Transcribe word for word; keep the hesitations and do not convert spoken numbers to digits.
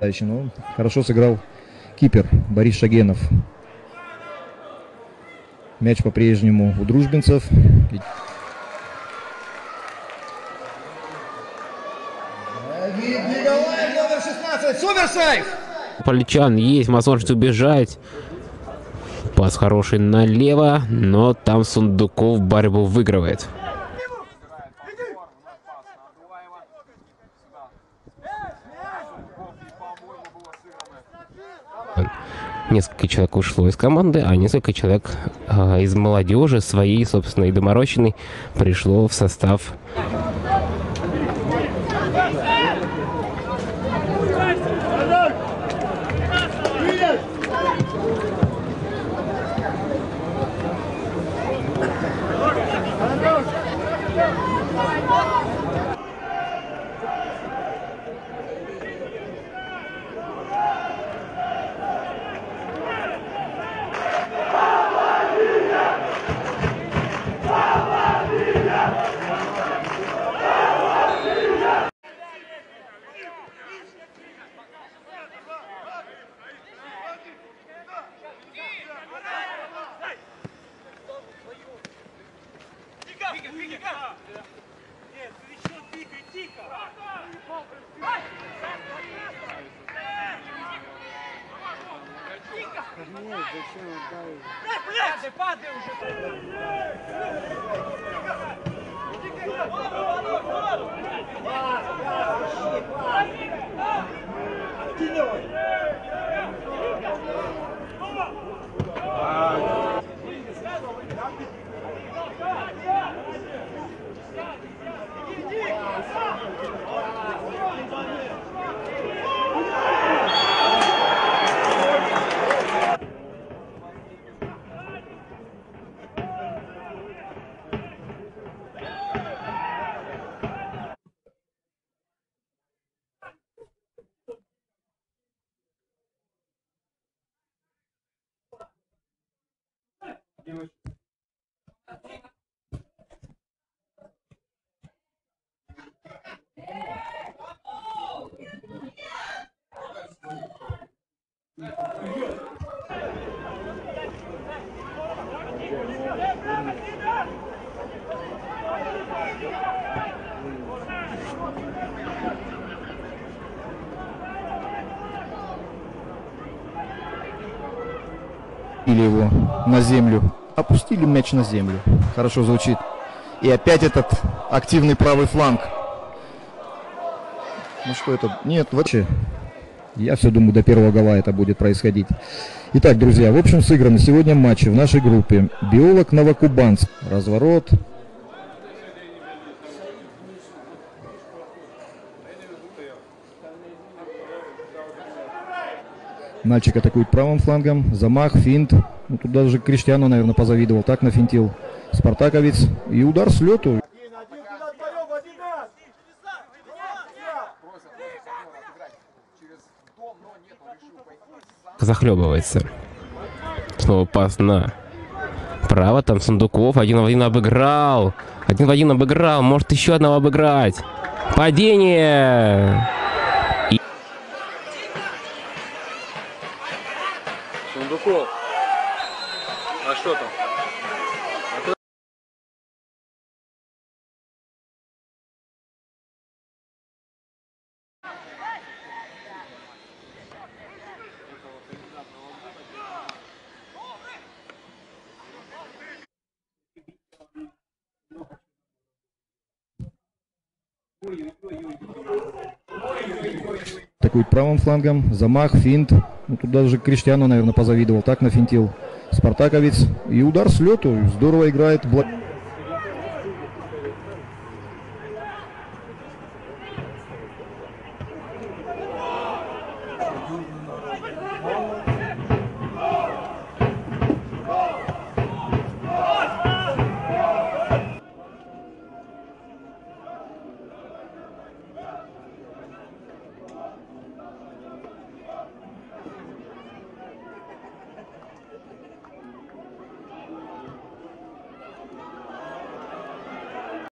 Ну, хорошо сыграл кипер Борис Шагенов. Мяч по-прежнему у дружбинцев. Поличан есть возможность убежать. Пас хороший налево, но там Сундуков борьбу выигрывает. Несколько человек ушло из команды, а несколько человек э, из молодежи, своей, собственно, и доморощенной, пришло в состав. Или его на землю. Опустили мяч на землю. Хорошо звучит. И опять этот активный правый фланг. Ну что это? Нет, вообще. Я все думаю, до первого гола это будет происходить. Итак, друзья, в общем сыграны сегодня матчи в нашей группе. Биолог Новокубанск. Разворот. Нальчик атакует правым флангом. Замах, финт. Ну, тут даже Криштиану, наверное, позавидовал. Так нафинтил Спартаковец. И удар с лету. Захлебывается. Снова пас на право. Там Сундуков один в один обыграл. Один в один обыграл. Может еще одного обыграть. Падение. Сундуков. А что там? Атакует правым флангом. Замах, финт. Ну, тут даже Криштиану, наверное, позавидовал. Так нафинтил Спартаковец. И удар с лету. Здорово играет.